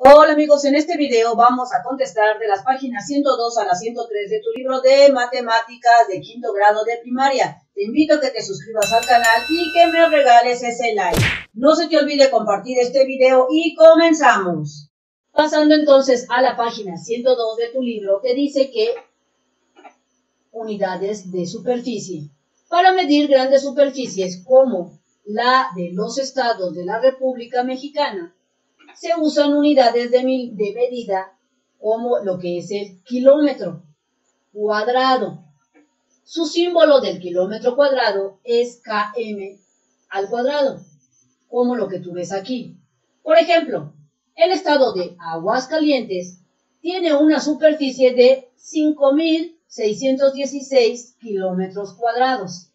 Hola amigos, en este video vamos a contestar de las páginas 102 a la 103 de tu libro de matemáticas de quinto grado de primaria. Te invito a que te suscribas al canal y que me regales ese like. No se te olvide compartir este video y comenzamos. Pasando entonces a la página 102 de tu libro, te dice que unidades de superficie. Para medir grandes superficies como la de los estados de la República Mexicana, se usan unidades de medida como lo que es el kilómetro cuadrado. Su símbolo del kilómetro cuadrado es km al cuadrado, como lo que tú ves aquí. Por ejemplo, el estado de Aguascalientes tiene una superficie de 5.616 kilómetros cuadrados.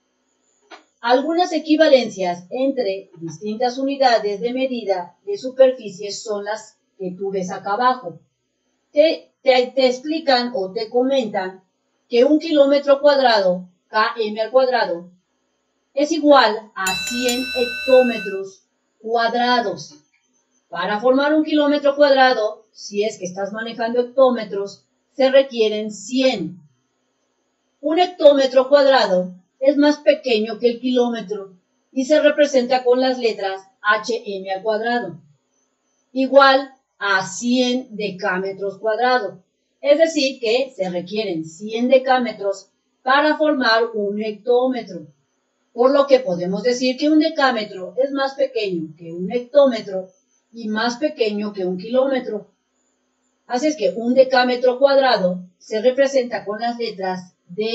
Algunas equivalencias entre distintas unidades de medida de superficie son las que tú ves acá abajo. Te explican o te comentan que un kilómetro cuadrado, km al cuadrado, es igual a 100 hectómetros cuadrados. Para formar un kilómetro cuadrado, si es que estás manejando hectómetros, se requieren 100. Un hectómetro cuadrado es más pequeño que el kilómetro y se representa con las letras HM al cuadrado, igual a 100 decámetros cuadrados. Es decir, que se requieren 100 decámetros para formar un hectómetro, por lo que podemos decir que un decámetro es más pequeño que un hectómetro y más pequeño que un kilómetro. Así es que un decámetro cuadrado se representa con las letras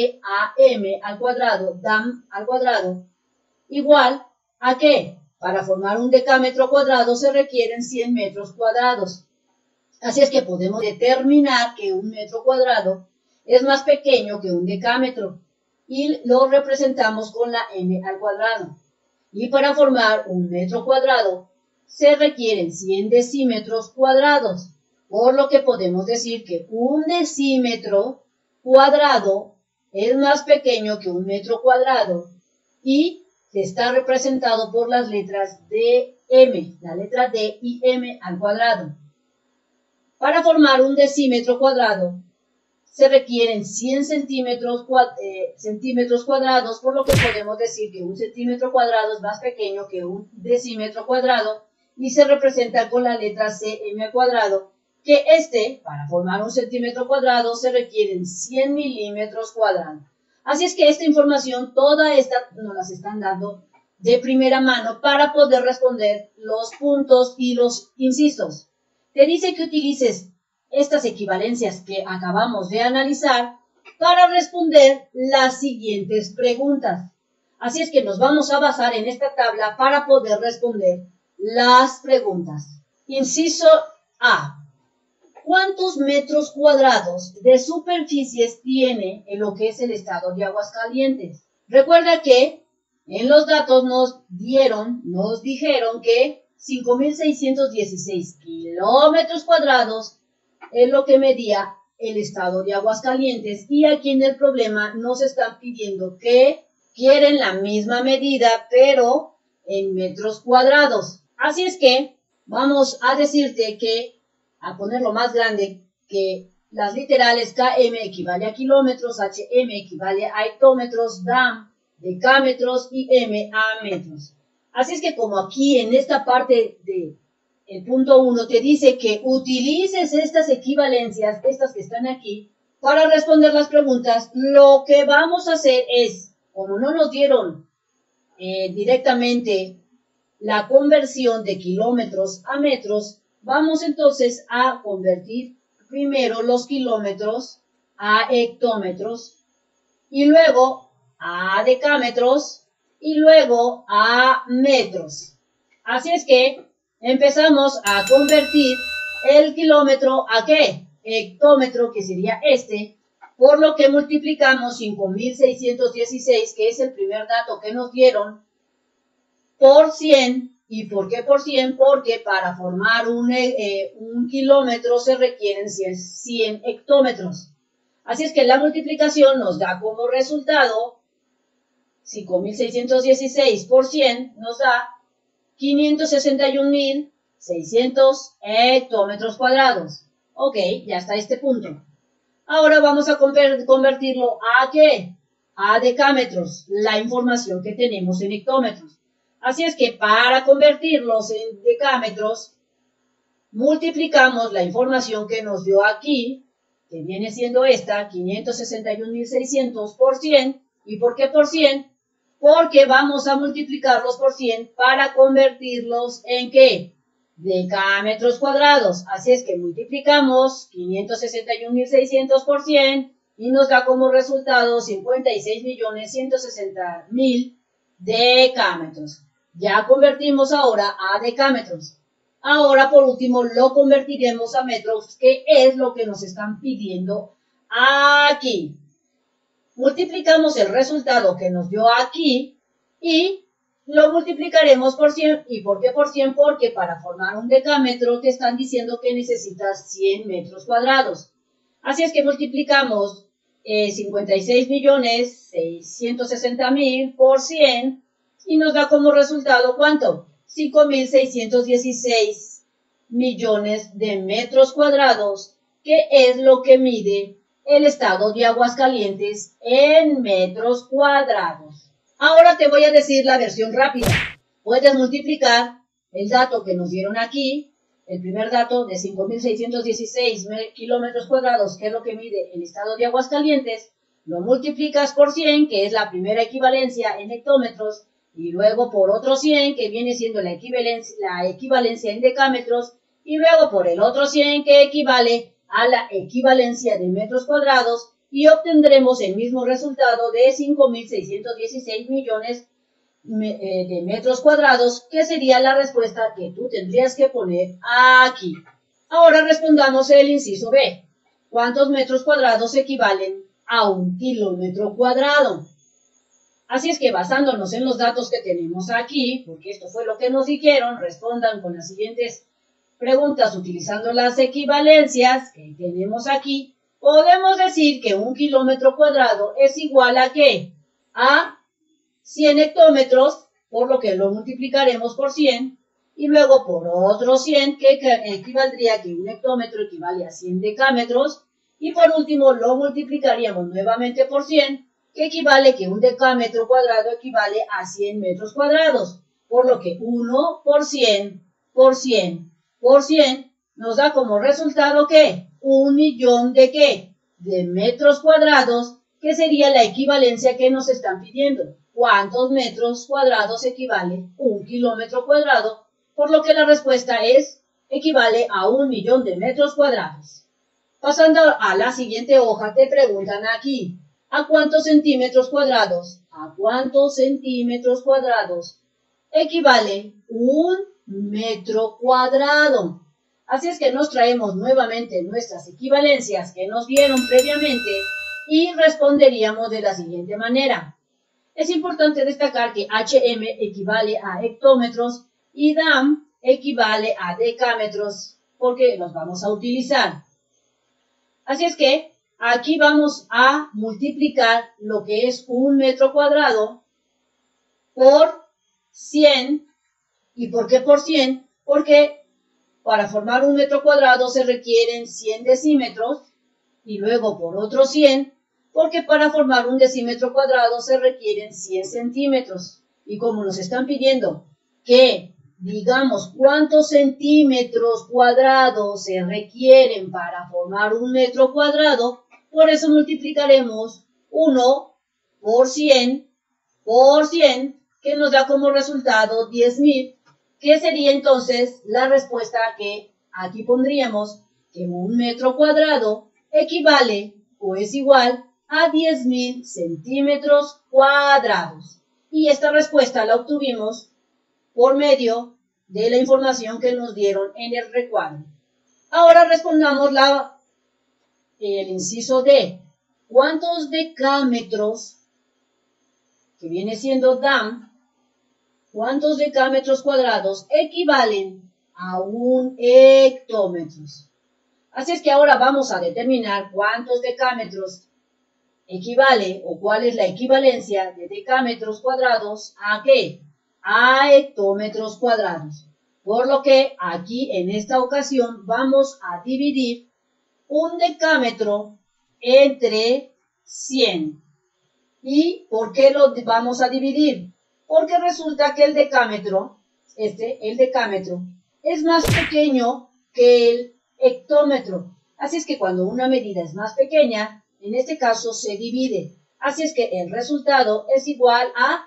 DAM al cuadrado, DAM al cuadrado, igual a que para formar un decámetro cuadrado se requieren 100 metros cuadrados. Así es que podemos determinar que un metro cuadrado es más pequeño que un decámetro y lo representamos con la m al cuadrado. Y para formar un metro cuadrado se requieren 100 decímetros cuadrados, por lo que podemos decir que un decímetro cuadrado es más pequeño que un metro cuadrado y está representado por las letras DM, la letra D y M al cuadrado. Para formar un decímetro cuadrado se requieren 100 centímetros cuadrados, por lo que podemos decir que un centímetro cuadrado es más pequeño que un decímetro cuadrado y se representa con la letra CM al cuadrado, que para formar un centímetro cuadrado se requieren 100 milímetros cuadrados. Así es que esta información, toda esta nos las están dando de primera mano para poder responder los puntos y los incisos. Te dice que utilices estas equivalencias que acabamos de analizar para responder las siguientes preguntas. Así es que nos vamos a basar en esta tabla para poder responder las preguntas. Inciso A. ¿Cuántos metros cuadrados de superficies tiene en lo que es el estado de Aguascalientes? Recuerda que en los datos nos dijeron que 5.616 kilómetros cuadrados es lo que medía el estado de Aguascalientes, y aquí en el problema nos están pidiendo que quieren la misma medida pero en metros cuadrados. Así es que vamos a decirte que a ponerlo más grande, que las literales KM equivale a kilómetros, HM equivale a hectómetros, DAM, decámetros y M a metros. Así es que como aquí en esta parte del punto 1 te dice que utilices estas equivalencias, estas que están aquí, para responder las preguntas, lo que vamos a hacer es, como no nos dieron directamente la conversión de kilómetros a metros, vamos entonces a convertir primero los kilómetros a hectómetros y luego a decámetros y luego a metros. Así es que empezamos a convertir el kilómetro a ¿qué? Hectómetro, que sería por lo que multiplicamos 5.616, que es el primer dato que nos dieron, por 100. ¿Y por qué por 100? Porque para formar un kilómetro se requieren 100 hectómetros. Así es que la multiplicación nos da como resultado 5.616 por 100 nos da 561.000 600 hectómetros cuadrados. Ok, ya está este punto. Ahora vamos a convertirlo a ¿qué? A decámetros, la información que tenemos en hectómetros. Así es que para convertirlos en decámetros, multiplicamos la información que nos dio aquí, que viene siendo esta, 561.600 por 100. ¿Y por qué por 100? Porque vamos a multiplicarlos por 100 para convertirlos en ¿qué? Decámetros cuadrados. Así es que multiplicamos 561.600 por 100 y nos da como resultado 56.160.000 decámetros. Ya convertimos ahora a decámetros. Ahora, por último, lo convertiremos a metros, que es lo que nos están pidiendo aquí. Multiplicamos el resultado que nos dio aquí y lo multiplicaremos por 100. ¿Y por qué por 100? Porque para formar un decámetro te están diciendo que necesitas 100 metros cuadrados. Así es que multiplicamos 56.660.000 por 100 y nos da como resultado ¿cuánto? 5.616 millones de metros cuadrados, que es lo que mide el estado de Aguascalientes en metros cuadrados. Ahora te voy a decir la versión rápida. Puedes multiplicar el dato que nos dieron aquí, el primer dato de 5.616 kilómetros cuadrados, que es lo que mide el estado de Aguascalientes, lo multiplicas por 100, que es la primera equivalencia en hectómetros, y luego por otro 100, que viene siendo la equivalencia en decámetros, y luego por el otro 100, que equivale a la equivalencia de metros cuadrados, y obtendremos el mismo resultado de 5.616 millones de metros cuadrados, que sería la respuesta que tú tendrías que poner aquí. Ahora respondamos el inciso B. ¿Cuántos metros cuadrados equivalen a 1 kilómetro cuadrado? Así es que basándonos en los datos que tenemos aquí, porque esto fue lo que nos dijeron, respondan con las siguientes preguntas utilizando las equivalencias que tenemos aquí. Podemos decir que 1 kilómetro cuadrado es igual a ¿qué? A 100 hectómetros, por lo que lo multiplicaremos por 100, y luego por otro 100, que equivaldría que 1 hectómetro equivale a 100 decámetros, y por último lo multiplicaríamos nuevamente por 100, que equivale que 1 decámetro cuadrado equivale a 100 metros cuadrados, por lo que 1 por 100 por 100 por 100 nos da como resultado ¿qué? 1 millón de ¿qué? De metros cuadrados, que sería la equivalencia que nos están pidiendo. ¿Cuántos metros cuadrados equivale 1 kilómetro cuadrado? Por lo que la respuesta equivale a 1 millón de metros cuadrados. Pasando a la siguiente hoja, te preguntan aquí, ¿a cuántos centímetros cuadrados? ¿A cuántos centímetros cuadrados equivale 1 metro cuadrado? Así es que nos traemos nuevamente nuestras equivalencias que nos dieron previamente y responderíamos de la siguiente manera. Es importante destacar que HM equivale a hectómetros y DAM equivale a decámetros, porque los vamos a utilizar. Así es que aquí vamos a multiplicar lo que es 1 metro cuadrado por 100. ¿Y por qué por 100? Porque para formar 1 metro cuadrado se requieren 100 decímetros, y luego por otro 100, porque para formar 1 decímetro cuadrado se requieren 100 centímetros. Y como nos están pidiendo que digamos cuántos centímetros cuadrados se requieren para formar 1 metro cuadrado, por eso multiplicaremos 1 por 100, que nos da como resultado 10.000, que sería entonces la respuesta que aquí pondríamos, que 1 metro cuadrado equivale o es igual a 10.000 centímetros cuadrados. Y esta respuesta la obtuvimos por medio de la información que nos dieron en el recuadro. Ahora respondamos el inciso D. ¿Cuántos decámetros, que viene siendo DAM, cuántos decámetros cuadrados equivalen a 1 hectómetro? Así es que ahora vamos a determinar cuántos decámetros equivale o cuál es la equivalencia de decámetros cuadrados a ¿qué? A hectómetros cuadrados. Por lo que aquí en esta ocasión vamos a dividir un decámetro entre 100. ¿Y por qué lo vamos a dividir? Porque resulta que el decámetro, es más pequeño que el hectómetro. Así es que cuando una medida es más pequeña, en este caso se divide. Así es que el resultado es igual a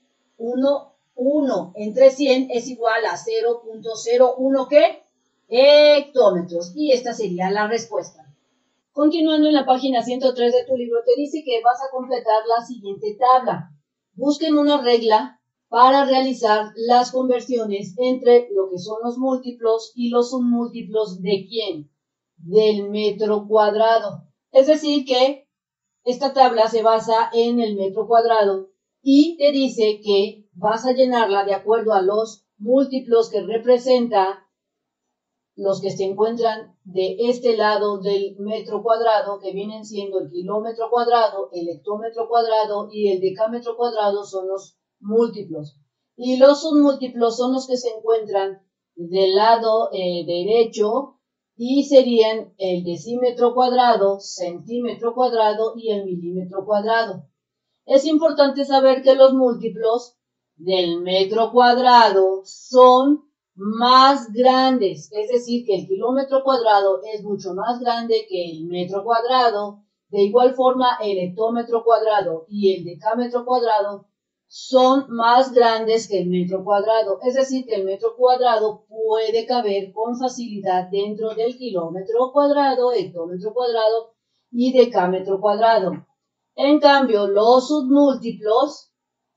1 entre 100 es igual a 0.01 ¿qué? Hectómetros. Y esta sería la respuesta. Continuando en la página 103 de tu libro, te dice que vas a completar la siguiente tabla. Busquen una regla para realizar las conversiones entre lo que son los múltiplos y los submúltiplos de ¿quién? Del metro cuadrado. Es decir que esta tabla se basa en el metro cuadrado y te dice que vas a llenarla de acuerdo a los múltiplos que representa los que se encuentran de este lado del metro cuadrado, que vienen siendo el kilómetro cuadrado, el hectómetro cuadrado y el decámetro cuadrado son los múltiplos. Y los submúltiplos son los que se encuentran del lado derecho y serían el decímetro cuadrado, centímetro cuadrado y el milímetro cuadrado. Es importante saber que los múltiplos del metro cuadrado son más grandes, es decir, que el kilómetro cuadrado es mucho más grande que el metro cuadrado. De igual forma, el hectómetro cuadrado y el decámetro cuadrado son más grandes que el metro cuadrado, es decir, que el metro cuadrado puede caber con facilidad dentro del kilómetro cuadrado, hectómetro cuadrado y decámetro cuadrado. En cambio, los submúltiplos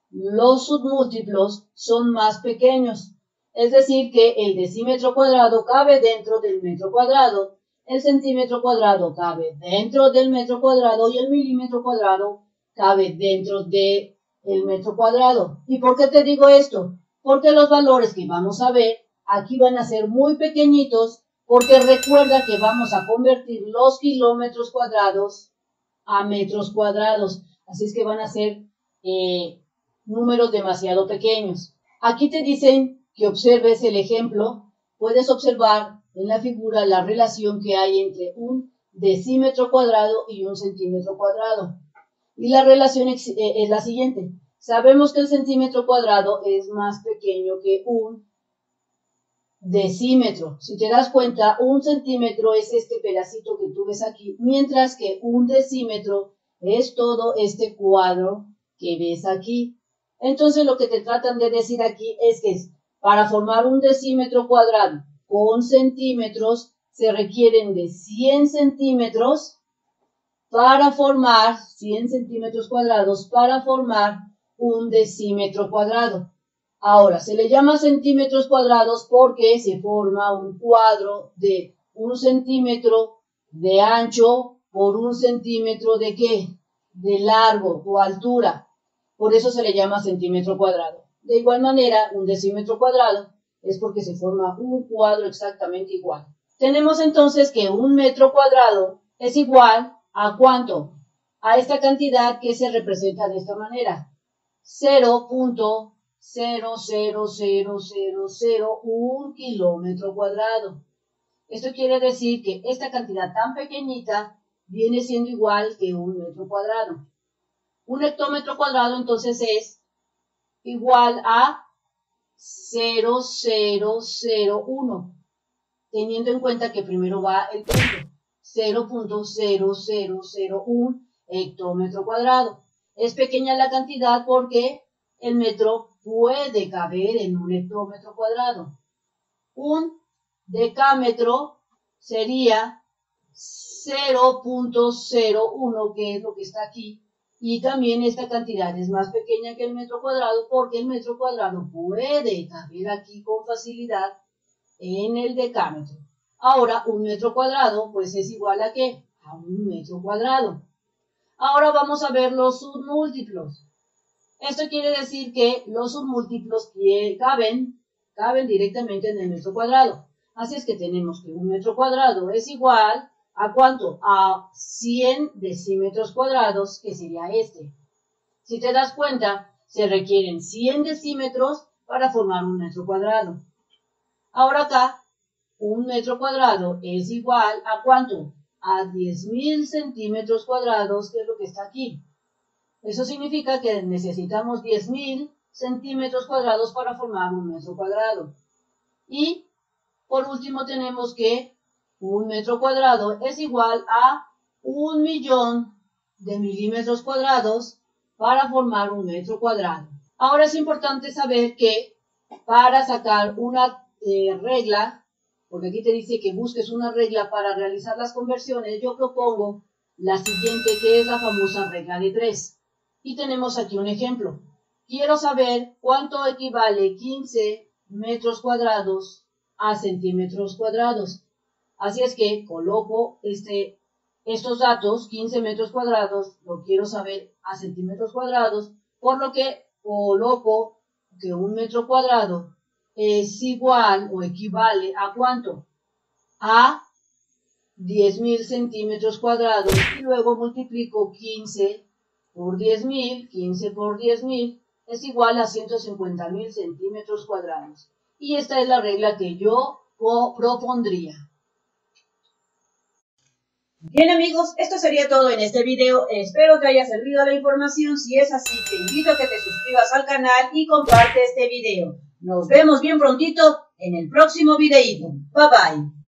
son más pequeños. Es decir, que el decímetro cuadrado cabe dentro del metro cuadrado, el centímetro cuadrado cabe dentro del metro cuadrado y el milímetro cuadrado cabe dentro del metro cuadrado. ¿Y por qué te digo esto? Porque los valores que vamos a ver aquí van a ser muy pequeñitos, porque recuerda que vamos a convertir los kilómetros cuadrados a metros cuadrados. Así es que van a ser números demasiado pequeños. Aquí te dicen que observes el ejemplo. Puedes observar en la figura la relación que hay entre un decímetro cuadrado y un centímetro cuadrado. Y la relación es la siguiente. Sabemos que el centímetro cuadrado es más pequeño que un decímetro. Si te das cuenta, un centímetro es este pedacito que tú ves aquí, mientras que un decímetro es todo este cuadro que ves aquí. Entonces lo que te tratan de decir aquí es que para formar un decímetro cuadrado con centímetros se requieren de 100 centímetros para formar 100 centímetros cuadrados para formar un decímetro cuadrado. Ahora, se le llama centímetros cuadrados porque se forma un cuadro de 1 centímetro de ancho por 1 centímetro de ¿qué? De largo o altura. Por eso se le llama centímetro cuadrado. De igual manera, un decímetro cuadrado es porque se forma un cuadro exactamente igual. Tenemos entonces que un metro cuadrado es igual a ¿cuánto? A esta cantidad que se representa de esta manera. 0.00001 kilómetro cuadrado. Esto quiere decir que esta cantidad tan pequeñita viene siendo igual que un metro cuadrado. Un hectómetro cuadrado entonces es igual a 0.001, teniendo en cuenta que primero va el punto, 0.0001 hectómetro cuadrado. Es pequeña la cantidad porque el metro puede caber en un hectómetro cuadrado. Un decámetro sería 0.01, que es lo que está aquí, y también esta cantidad es más pequeña que el metro cuadrado porque el metro cuadrado puede caber aquí con facilidad en el decámetro. Ahora, un metro cuadrado pues es igual a ¿qué? A un metro cuadrado. Ahora vamos a ver los submúltiplos. Esto quiere decir que los submúltiplos caben directamente en el metro cuadrado. Así es que tenemos que un metro cuadrado es igual ¿a cuánto? A 100 decímetros cuadrados, que sería este. Si te das cuenta, se requieren 100 decímetros para formar un metro cuadrado. Ahora acá, un metro cuadrado es igual a ¿cuánto? A 10.000 centímetros cuadrados, que es lo que está aquí. Eso significa que necesitamos 10.000 centímetros cuadrados para formar un metro cuadrado. Y por último tenemos que un metro cuadrado es igual a 1.000.000 de milímetros cuadrados para formar un metro cuadrado. Ahora es importante saber que para sacar una regla, porque aquí te dice que busques una regla para realizar las conversiones, yo propongo la siguiente, que es la famosa regla de 3. Y tenemos aquí un ejemplo. Quiero saber cuánto equivale 15 metros cuadrados a centímetros cuadrados. Así es que coloco estos datos, 15 metros cuadrados, lo quiero saber a centímetros cuadrados, por lo que coloco que un metro cuadrado es igual o equivale a ¿cuánto? A 10.000 centímetros cuadrados, y luego multiplico 15 por 10.000, 15 por 10.000 es igual a 150.000 centímetros cuadrados. Y esta es la regla que yo propondría. Bien amigos, esto sería todo en este video. Espero te haya servido la información. Si es así, te invito a que te suscribas al canal y comparte este video. Nos vemos bien prontito en el próximo videito. Bye bye.